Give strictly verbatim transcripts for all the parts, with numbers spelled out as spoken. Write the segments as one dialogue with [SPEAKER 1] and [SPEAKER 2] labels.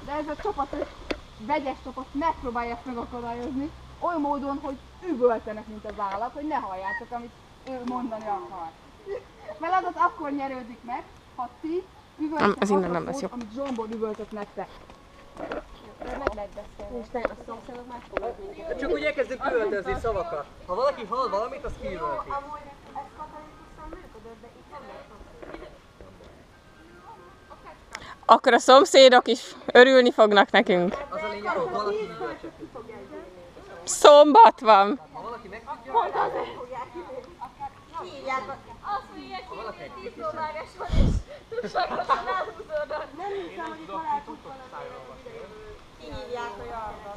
[SPEAKER 1] De ez a csapat, egy vegyes csapat megpróbálják megakadályozni, oly módon, hogy üvöltenek, mint az állat, hogy ne halljátok, amit ő mondani akar. A feladat akkor nyerődik meg, ha ti üvöltetek azt a szót, amit Zsombor üvöltött nektek. Meg lehet beszélni. És te a szomszédok már fogod minket.
[SPEAKER 2] Csak úgy elkezdünk üvöltözni szavakat. Ha valaki hall valamit, az kiüvölti.
[SPEAKER 3] Amúgy ez katalikusan működött, de itt nem lehet szomszédok.
[SPEAKER 4] Akkor a szomszédok is örülni fognak nekünk.
[SPEAKER 2] Az a lényeg, hogy valaki üvöltsek.
[SPEAKER 4] Szombat van.
[SPEAKER 2] Ha valaki megtudja,
[SPEAKER 3] Pont azért fogják hívják. Azt mondják, hogy tízlóvágás van és túlságosan elhúzódott. Nem hiszem, hogy itt találtuk valami. Kihívják, hogy arra.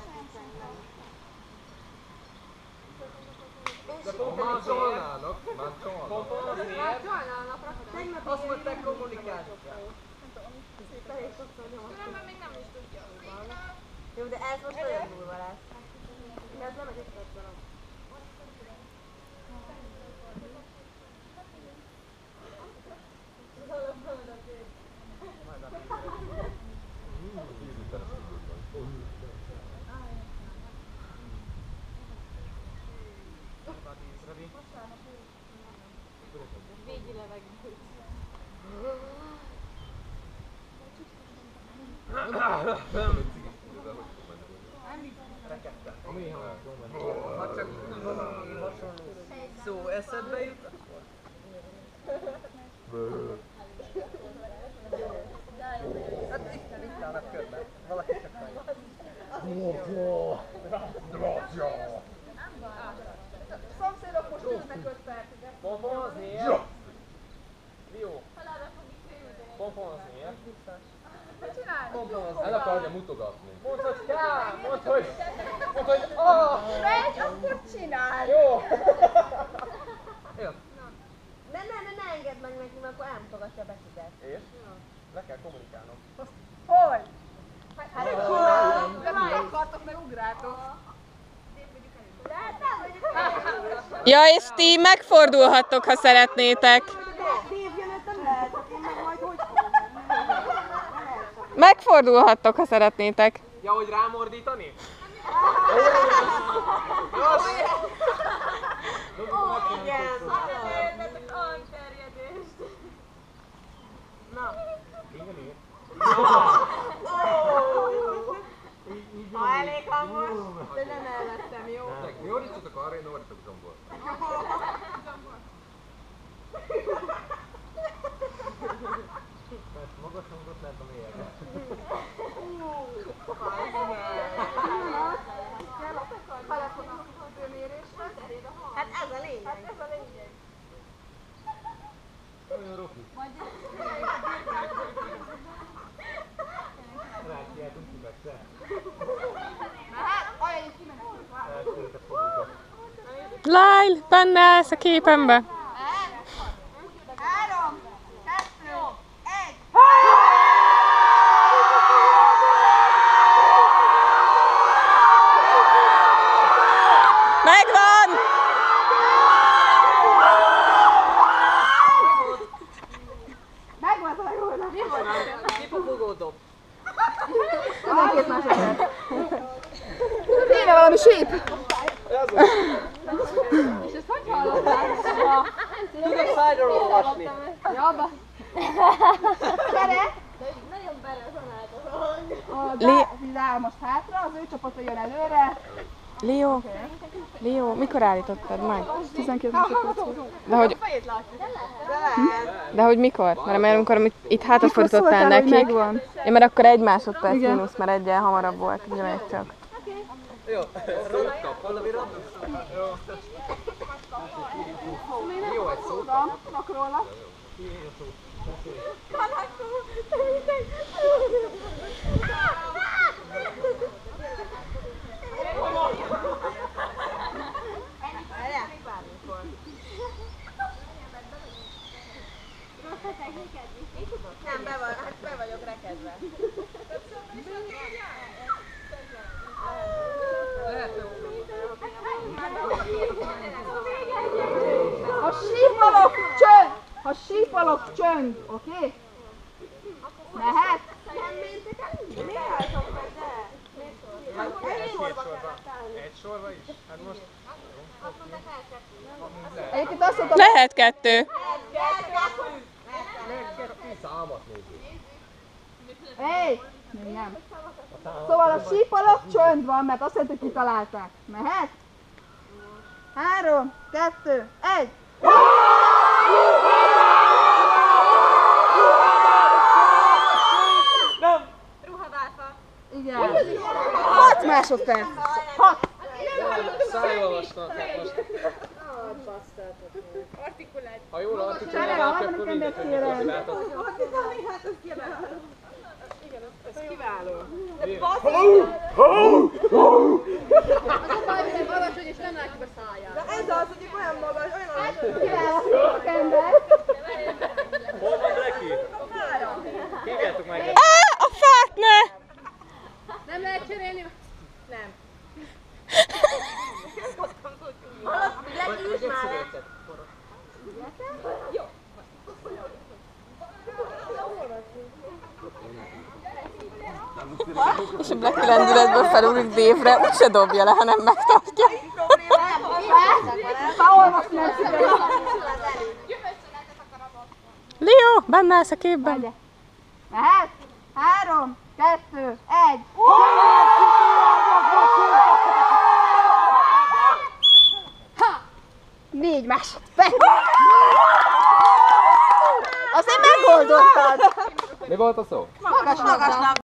[SPEAKER 2] de már csalnának, már csalnának.
[SPEAKER 3] Már csalnának, rakod.
[SPEAKER 2] Azt mondták, kommunikálni kell.
[SPEAKER 3] Különben még nem is tudja. Jó, de ez most olyan durva lesz. Ez nem egy ötlet dolog. Végi levegő.
[SPEAKER 2] Ha csak hasonló szó eszedbe jut, akkor... Hát itt, itt állnak körben. Valaki csak meg.
[SPEAKER 1] Szomszédok most ülnek öt percig.
[SPEAKER 2] Pomponozni ér? Jó. Pomponozni ér?
[SPEAKER 1] Mit csinálni?
[SPEAKER 2] Pomponozni.
[SPEAKER 5] El akarja mutogatni.
[SPEAKER 2] Mondd, hogy kell! Mondd, hogy... Mondd, hogy... Ah!
[SPEAKER 1] Megy, akkor csinálj!
[SPEAKER 2] Jó! Jó.
[SPEAKER 3] Ne, ne, ne, ne engedd meg neki, mert akkor elmutogatja a betűdet.
[SPEAKER 2] És? Le kell kommunikálnom.
[SPEAKER 1] Hol? Hát egy csinálom, de mi akartok, meg ugráltok.
[SPEAKER 3] Lehet, nem vagyok.
[SPEAKER 4] Ja, és ti megfordulhattok, ha szeretnétek.
[SPEAKER 3] Névjön, nem lehet. Én meg majd hogy fogom.
[SPEAKER 4] Megfordulhattok, ha szeretnétek.
[SPEAKER 2] Ja, hogy rám ordítani?
[SPEAKER 3] Ó, igen. Értetek agyterjedést. Na.
[SPEAKER 2] Igen, igen.
[SPEAKER 3] Ha elég hangos, de nem elvettem, jó?
[SPEAKER 5] Mi ordítsatok arra, én ordítok Zsombor.
[SPEAKER 2] Mert magas hangot lehet a mélyre.
[SPEAKER 3] Hát ez a lényeg. Hát ez a lényeg.
[SPEAKER 2] Olyan roki. Rákiáltunk ki meg te. Elszéltek fogukat.
[SPEAKER 4] Lyle, benne állsz a képembe.
[SPEAKER 1] Három, kettő, egy.
[SPEAKER 4] Megvan!
[SPEAKER 1] Megvan a megoldás. Mi volt?
[SPEAKER 2] Kipufogó dob.
[SPEAKER 1] tizenkét másodperc. Kéne valami sép. És ezt hogy hallottál?
[SPEAKER 2] Tudok szájról olvasni.
[SPEAKER 1] Ja, ba. Gyere!
[SPEAKER 3] Nagyon berezonált az hang.
[SPEAKER 1] A Dá most hátra, az ő csapata jön előre.
[SPEAKER 4] Leo, Leo, mikor állítottad meg?
[SPEAKER 1] tizenkét másodperc.
[SPEAKER 4] De hogy, de hogy mikor? Mert, mert amikor itt hátat fordítottál neki, én mert akkor egy másodperc mínusz, mert egyen hamarabb volt, ugye meg csak.
[SPEAKER 2] Jó. Valami random szó. Jó. Jó egy szó.
[SPEAKER 1] Tudok róla.
[SPEAKER 3] Nem, be, van, hát be vagyok rekedve.
[SPEAKER 1] Ha sípolok, csönd! Ha sípolok, csönd, oké? Okay? Mehet?
[SPEAKER 3] Nem mentek el? Miért álltok?
[SPEAKER 2] Egy sorba is? Hát most...
[SPEAKER 1] Egyébként azt mondtam,
[SPEAKER 4] Lehet kettő.
[SPEAKER 2] Legkettő számot nézzük.
[SPEAKER 1] Hey! Még nem. Szóval a síp alatt csönd van, mert azt mondta, kitalálták. Mehet? Három, kettő, egy!
[SPEAKER 2] Nem!
[SPEAKER 3] Ruhaválfa.
[SPEAKER 1] Igen. Hat másodperc. Hat.
[SPEAKER 2] Szájolvasnak, hát most... Ha jól artikulálják, akkor mindegy, hogy mikor csináltak.
[SPEAKER 3] Ez az, hogy olyan magas, olyan alacsony.
[SPEAKER 1] Kiválasztottak ember.
[SPEAKER 2] Hol van Reki? Hívjátok meg ezt.
[SPEAKER 4] Á, a fát ne!
[SPEAKER 1] Nem lehet cserélni?
[SPEAKER 3] Leki is már le.
[SPEAKER 4] És a Black lendületből felúlik Dave-re, úgyse dobja le, ha nem megtartja.
[SPEAKER 1] Ha olvasni nem sikerül.
[SPEAKER 4] Leo, benne állsz a képben.
[SPEAKER 1] Mehet? Három, kettő, egy! Ha! Négy másodperc! Azt én megoldottad!
[SPEAKER 5] Mi volt a szó?
[SPEAKER 1] Magas labda!